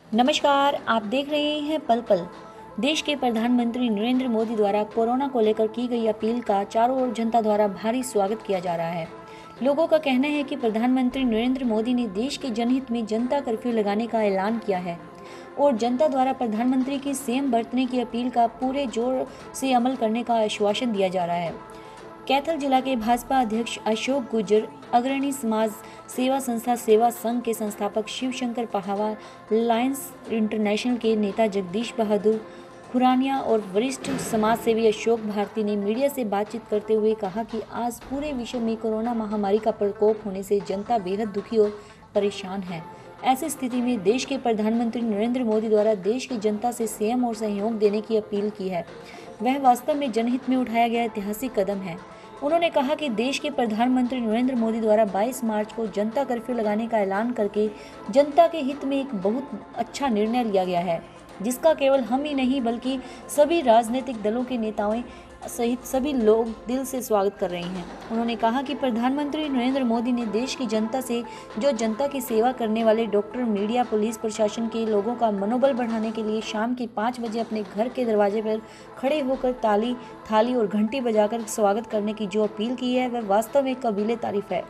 नमस्कार, आप देख रहे हैं पल पल। देश के प्रधानमंत्री नरेंद्र मोदी द्वारा कोरोना को लेकर की गई अपील का चारों ओर जनता द्वारा भारी स्वागत किया जा रहा है। लोगों का कहना है कि प्रधानमंत्री नरेंद्र मोदी ने देश के जनहित में जनता कर्फ्यू लगाने का ऐलान किया है और जनता द्वारा प्रधानमंत्री की संयम बरतने की अपील का पूरे जोर से अमल करने का आश्वासन दिया जा रहा है। कैथल जिला के भाजपा अध्यक्ष अशोक गुर्जर, अग्रणी समाज सेवा संस्था सेवा संघ के संस्थापक शिवशंकर पहावा, लायंस इंटरनेशनल के नेता जगदीश बहादुर खुरानिया और वरिष्ठ समाज सेवी अशोक भारती ने मीडिया से बातचीत करते हुए कहा कि आज पूरे विश्व में कोरोना महामारी का प्रकोप होने से जनता बेहद दुखी और परेशान है। ऐसी स्थिति में देश के प्रधानमंत्री नरेंद्र मोदी द्वारा देश की जनता से संयम और सहयोग देने की अपील की है। वह वास्तव में जनहित में उठाया गया ऐतिहासिक कदम है। उन्होंने कहा कि देश के प्रधानमंत्री नरेंद्र मोदी द्वारा 22 मार्च को जनता कर्फ्यू लगाने का ऐलान करके जनता के हित में एक बहुत अच्छा निर्णय लिया गया है, जिसका केवल हम ही नहीं बल्कि सभी राजनीतिक दलों के नेताओं सहित सभी लोग दिल से स्वागत कर रहे हैं। उन्होंने कहा कि प्रधानमंत्री नरेंद्र मोदी ने देश की जनता से जो जनता की सेवा करने वाले डॉक्टर, मीडिया, पुलिस प्रशासन के लोगों का मनोबल बढ़ाने के लिए शाम के 5 बजे अपने घर के दरवाजे पर खड़े होकर ताली, थाली और घंटी बजाकर स्वागत करने की जो अपील की है वह वास्तव में काबिले तारीफ है।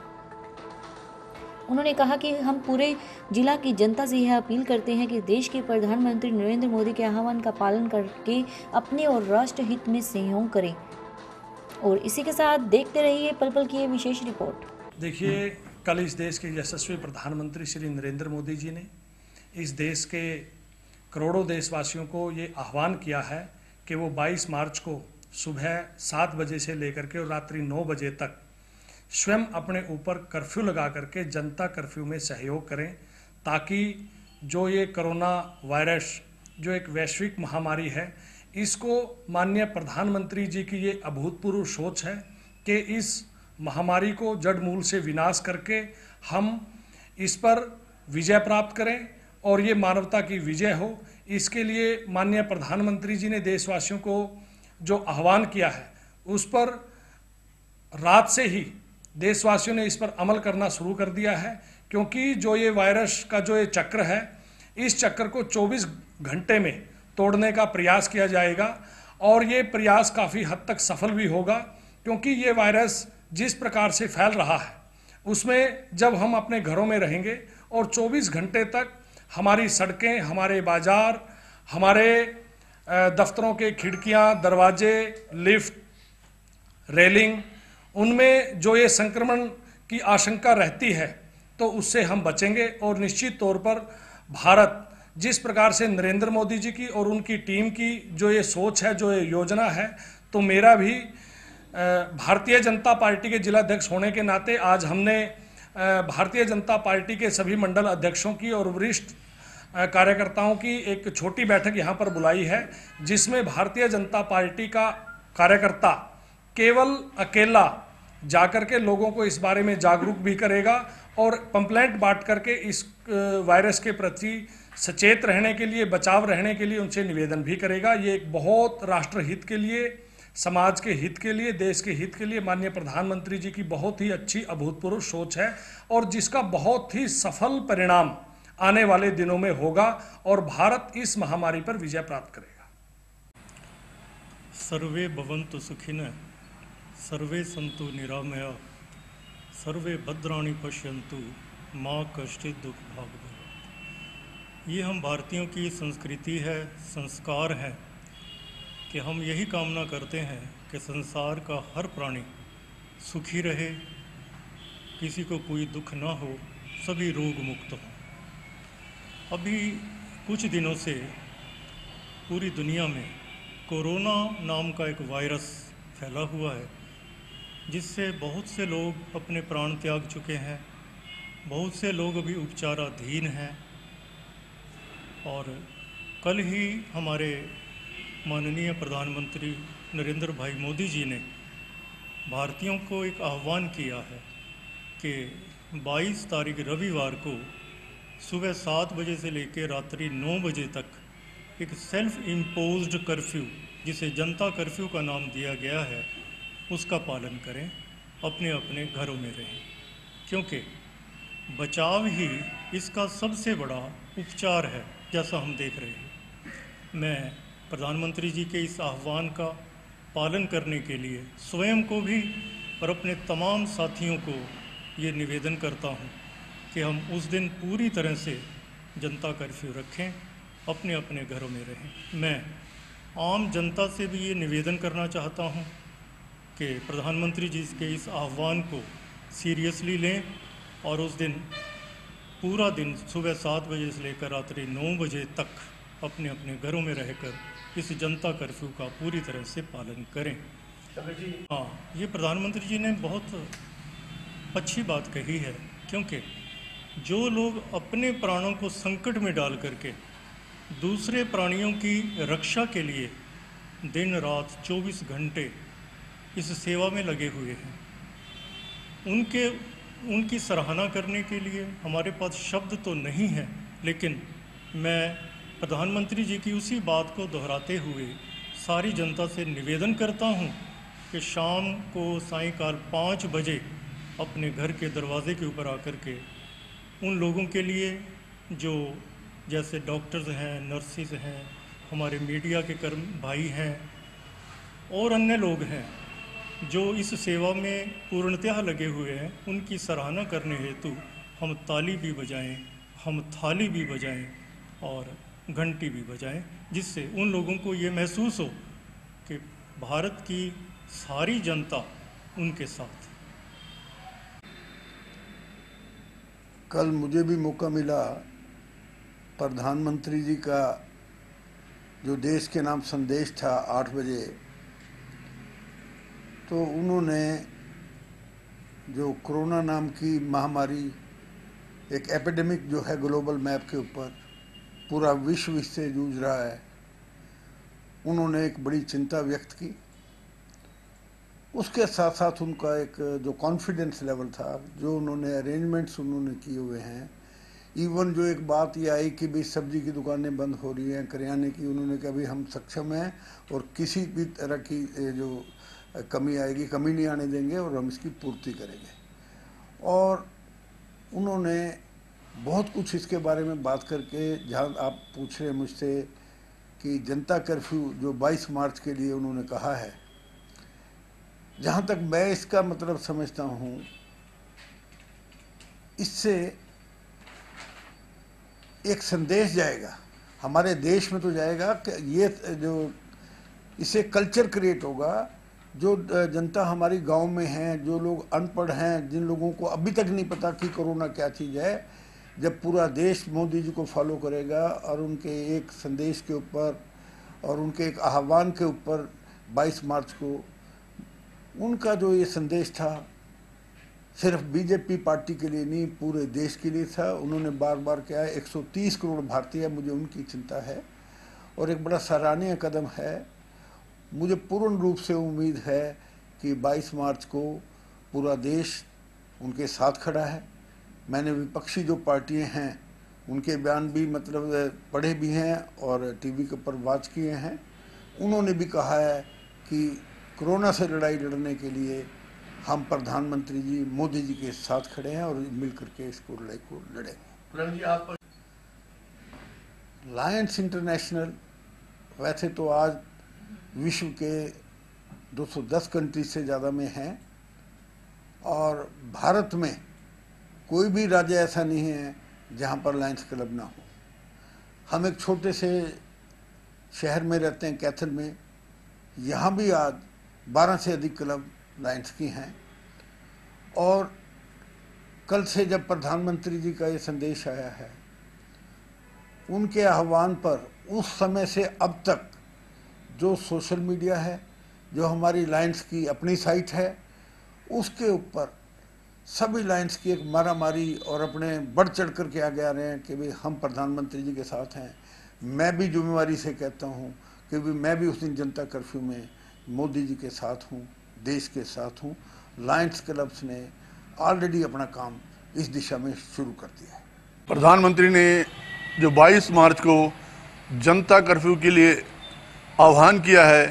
उन्होंने कहा कि हम पूरे जिला की जनता से यह अपील करते हैं कि देश के प्रधानमंत्री नरेंद्र मोदी के आह्वान का पालन करके अपने और राष्ट्र हित में सहयोग करें। और इसी के साथ देखते रहिए पल पल की ये विशेष रिपोर्ट। देखिए, कल इस देश के यशस्वी प्रधानमंत्री श्री नरेंद्र मोदी जी ने इस देश के करोड़ों देशवासियों को ये आह्वान किया है कि वो 22 मार्च को सुबह 7 बजे से लेकर के और रात्रि 9 बजे तक स्वयं अपने ऊपर कर्फ्यू लगा करके जनता कर्फ्यू में सहयोग करें, ताकि जो ये कोरोना वायरस जो एक वैश्विक महामारी है, इसको माननीय प्रधानमंत्री जी की ये अभूतपूर्व सोच है कि इस महामारी को जड़ मूल से विनाश करके हम इस पर विजय प्राप्त करें और ये मानवता की विजय हो। इसके लिए माननीय प्रधानमंत्री जी ने देशवासियों को जो आह्वान किया है उस पर रात से ही देशवासियों ने इस पर अमल करना शुरू कर दिया है, क्योंकि जो ये वायरस का जो ये चक्र है, इस चक्र को 24 घंटे में तोड़ने का प्रयास किया जाएगा और ये प्रयास काफ़ी हद तक सफल भी होगा, क्योंकि ये वायरस जिस प्रकार से फैल रहा है उसमें जब हम अपने घरों में रहेंगे और 24 घंटे तक हमारी सड़कें, हमारे बाज़ार, हमारे दफ्तरों के खिड़कियां, दरवाजे, लिफ्ट, रेलिंग, उनमें जो ये संक्रमण की आशंका रहती है तो उससे हम बचेंगे। और निश्चित तौर पर भारत जिस प्रकार से नरेंद्र मोदी जी की और उनकी टीम की जो ये सोच है, जो ये योजना है, तो मेरा भी भारतीय जनता पार्टी के जिलाध्यक्ष होने के नाते आज हमने भारतीय जनता पार्टी के सभी मंडल अध्यक्षों की और वरिष्ठ कार्यकर्ताओं की एक छोटी बैठक यहाँ पर बुलाई है, जिसमें भारतीय जनता पार्टी का कार्यकर्ता केवल अकेला जाकर के लोगों को इस बारे में जागरूक भी करेगा और पंपलेट बांट करके इस वायरस के प्रति सचेत रहने के लिए, बचाव रहने के लिए उनसे निवेदन भी करेगा। ये एक बहुत राष्ट्र हित के लिए, समाज के हित के लिए, देश के हित के लिए माननीय प्रधानमंत्री जी की बहुत ही अच्छी अभूतपूर्व सोच है और जिसका बहुत ही सफल परिणाम आने वाले दिनों में होगा और भारत इस महामारी पर विजय प्राप्त करेगा। सर्वे भवन्तु सुखिनः, सर्वे सन्तु निरामया, सर्वे भद्राणि पश्यन्तु, माँ कष्टित दुख भाग। ये हम भारतीयों की संस्कृति है, संस्कार है कि हम यही कामना करते हैं कि संसार का हर प्राणी सुखी रहे, किसी को कोई दुख ना हो, सभी रोग मुक्त हों। अभी कुछ दिनों से पूरी दुनिया में कोरोना नाम का एक वायरस फैला हुआ है, जिससे बहुत से लोग अपने प्राण त्याग चुके हैं, बहुत से लोग अभी उपचाराधीन हैं। और कल ही हमारे माननीय प्रधानमंत्री नरेंद्र भाई मोदी जी ने भारतीयों को एक आह्वान किया है कि 22 तारीख रविवार को सुबह 7 बजे से लेकर रात्रि 9 बजे तक एक सेल्फ इम्पोज्ड कर्फ्यू, जिसे जनता कर्फ्यू का नाम दिया गया है, उसका पालन करें, अपने अपने घरों में रहें। क्योंकि बचाव ही इसका सबसे बड़ा उपचार है, जैसा हम देख रहे हैं। मैं प्रधानमंत्री जी के इस आह्वान का पालन करने के लिए स्वयं को भी और अपने तमाम साथियों को ये निवेदन करता हूँ कि हम उस दिन पूरी तरह से जनता कर्फ्यू रखें, अपने अपने घरों में रहें। मैं आम जनता से भी ये निवेदन करना चाहता हूँ कि प्रधानमंत्री जी के इस आह्वान को सीरियसली लें और उस दिन पूरा दिन सुबह 7 बजे से लेकर रात्रि 9 बजे तक अपने अपने घरों में रहकर इस जनता कर्फ्यू का पूरी तरह से पालन करें। हाँ, ये प्रधानमंत्री जी ने बहुत अच्छी बात कही है, क्योंकि जो लोग अपने प्राणों को संकट में डाल करके दूसरे प्राणियों की रक्षा के लिए दिन रात 24 घंटे इस सेवा में लगे हुए हैं, उनकी सराहना करने के लिए हमारे पास शब्द तो नहीं है। लेकिन मैं प्रधानमंत्री जी की उसी बात को दोहराते हुए सारी जनता से निवेदन करता हूं कि शाम को सायंकाल 5 बजे अपने घर के दरवाजे के ऊपर आकर के उन लोगों के लिए जो जैसे डॉक्टर्स हैं, नर्सिस हैं, हमारे मीडिया के कर्म भाई हैं और अन्य लोग हैं जो इस सेवा में पूर्णतः लगे हुए हैं, उनकी सराहना करने हेतु हम ताली भी बजाएं, हम थाली भी बजाएं और घंटी भी बजाएं, जिससे उन लोगों को ये महसूस हो कि भारत की सारी जनता उनके साथ। कल मुझे भी मौका मिला प्रधानमंत्री जी का जो देश के नाम संदेश था 8 बजे, तो उन्होंने जो कोरोना नाम की महामारी, एक एपिडेमिक जो है ग्लोबल मैप के ऊपर पूरा विश्व इससे जूझ रहा है, उन्होंने एक बड़ी चिंता व्यक्त की। उसके साथ साथ उनका एक जो कॉन्फिडेंस लेवल था, जो उन्होंने अरेंजमेंट्स उन्होंने किए हुए हैं, इवन जो एक बात ये आई कि भाई सब्जी की दुकानें बंद हो रही हैं, करियाने की, उन्होंने कहा भाई हम सक्षम हैं और किसी भी तरह की जो कमी आएगी, कमी नहीं आने देंगे और हम इसकी पूर्ति करेंगे। और उन्होंने बहुत कुछ इसके बारे में बात करके, जहाँ आप पूछ रहे हैं मुझसे कि जनता कर्फ्यू जो 22 मार्च के लिए उन्होंने कहा है, जहाँ तक मैं इसका मतलब समझता हूँ, इससे एक संदेश जाएगा हमारे देश में, तो जाएगा कि ये जो इससे कल्चर क्रिएट होगा, जो जनता हमारी गांव में है, जो लोग अनपढ़ हैं, जिन लोगों को अभी तक नहीं पता कि कोरोना क्या चीज़ है, जब पूरा देश मोदी जी को फॉलो करेगा और उनके एक संदेश के ऊपर और उनके एक आह्वान के ऊपर 22 मार्च को उनका जो ये संदेश था, सिर्फ बीजेपी पार्टी के लिए नहीं, पूरे देश के लिए था। उन्होंने बार बार कहा है 130 करोड़ भारतीय, मुझे उनकी चिंता है और एक बड़ा सराहनीय कदम है। मुझे पूर्ण रूप से उम्मीद है कि 22 मार्च को पूरा देश उनके साथ खड़ा है। मैंने विपक्षी जो पार्टियां हैं उनके बयान भी मतलब पढ़े भी हैं और टीवी के ऊपर वाच किए हैं। उन्होंने भी कहा है कि कोरोना से लड़ाई लड़ने के लिए हम प्रधानमंत्री जी मोदी जी के साथ खड़े हैं और मिलकर के इसको लड़ाई को लड़ेंगे। लायंस इंटरनेशनल वैसे तो आज विश्व के 210 कंट्री से ज़्यादा में हैं और भारत में कोई भी राज्य ऐसा नहीं है जहाँ पर लायंस क्लब ना हो। हम एक छोटे से शहर में रहते हैं, कैथल में, यहाँ भी आज 12 से अधिक क्लब लायंस की हैं। और कल से जब प्रधानमंत्री जी का ये संदेश आया है, उनके आह्वान पर उस समय से अब तक जो सोशल मीडिया है, जो हमारी लायंस की अपनी साइट है, उसके ऊपर सभी लायंस की एक मारामारी और अपने बढ़ चढ़ कर के आगे आ रहे हैं कि भाई हम प्रधानमंत्री जी के साथ हैं। मैं भी जिम्मेवारी से कहता हूं कि भाई मैं भी उस दिन जनता कर्फ्यू में मोदी जी के साथ हूं, देश के साथ हूं। लायंस क्लब्स ने ऑलरेडी अपना काम इस दिशा में शुरू कर दिया है। प्रधानमंत्री ने जो 22 मार्च को जनता कर्फ्यू के लिए आह्वान किया है,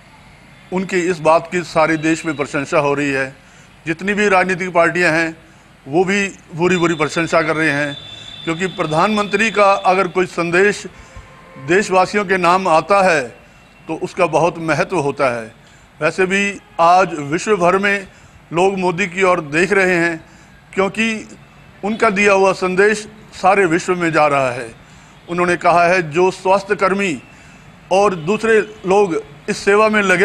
उनकी इस बात की सारे देश में प्रशंसा हो रही है। जितनी भी राजनीतिक पार्टियां हैं वो भी पूरी पूरी प्रशंसा कर रहे हैं, क्योंकि प्रधानमंत्री का अगर कोई संदेश देशवासियों के नाम आता है तो उसका बहुत महत्व होता है। वैसे भी आज विश्व भर में लोग मोदी की ओर देख रहे हैं, क्योंकि उनका दिया हुआ संदेश सारे विश्व में जा रहा है। उन्होंने कहा है जो स्वास्थ्य कर्मी और दूसरे लोग इस सेवा में लगे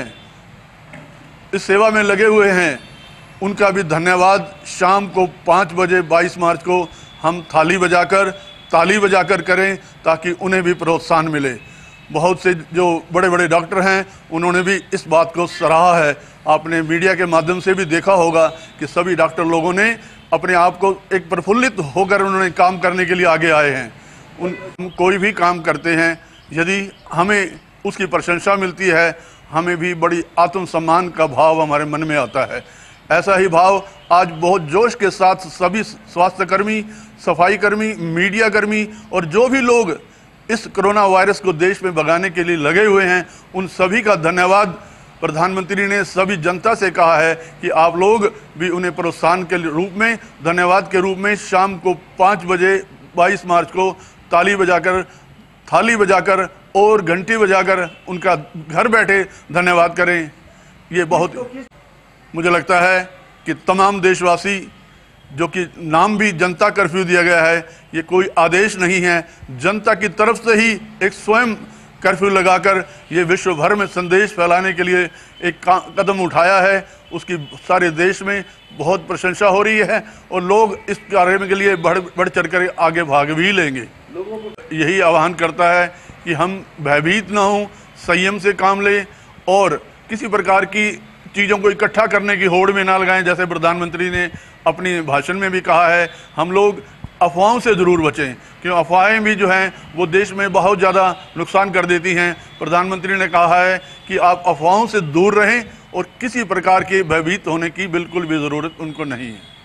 हुए हैं उनका भी धन्यवाद शाम को 5 बजे 22 मार्च को हम ताली बजाकर करें, ताकि उन्हें भी प्रोत्साहन मिले। बहुत से जो बड़े बड़े डॉक्टर हैं उन्होंने भी इस बात को सराहा है। आपने मीडिया के माध्यम से भी देखा होगा कि सभी डॉक्टर लोगों ने अपने आप को एक प्रफुल्लित होकर उन्होंने काम करने के लिए आगे आए हैं। हम कोई भी काम करते हैं, यदि हमें उसकी प्रशंसा मिलती है, हमें भी बड़ी आत्मसम्मान का भाव हमारे मन में आता है। ऐसा ही भाव आज बहुत जोश के साथ सभी स्वास्थ्यकर्मी, सफाई कर्मी, मीडिया कर्मी और जो भी लोग इस कोरोना वायरस को देश में भगाने के लिए लगे हुए हैं, उन सभी का धन्यवाद। प्रधानमंत्री ने सभी जनता से कहा है कि आप लोग भी उन्हें प्रोत्साहन के रूप में, धन्यवाद के रूप में शाम को 5 बजे 22 मार्च को थाली बजाकर और घंटी बजाकर उनका घर बैठे धन्यवाद करें। ये बहुत, मुझे लगता है कि तमाम देशवासी, जो कि नाम भी जनता कर्फ्यू दिया गया है, ये कोई आदेश नहीं है, जनता की तरफ से ही एक स्वयं कर्फ्यू लगाकर ये विश्व भर में संदेश फैलाने के लिए एक कदम उठाया है। उसकी सारे देश में बहुत प्रशंसा हो रही है और लोग इस कार्य के लिए बढ़ चढ़ कर आगे भाग भी लेंगे। लोगों को यही आह्वान करता है कि हम भयभीत ना हों, संयम से काम लें और किसी प्रकार की चीज़ों को इकट्ठा करने की होड़ में ना लगाएं। जैसे प्रधानमंत्री ने अपनी भाषण में भी कहा है, हम लोग अफवाहों से ज़रूर बचें, क्योंकि अफवाहें भी जो हैं वो देश में बहुत ज़्यादा नुकसान कर देती हैं। प्रधानमंत्री ने कहा है कि आप अफवाहों से दूर रहें और किसी प्रकार के भयभीत होने की बिल्कुल भी ज़रूरत उनको नहीं है।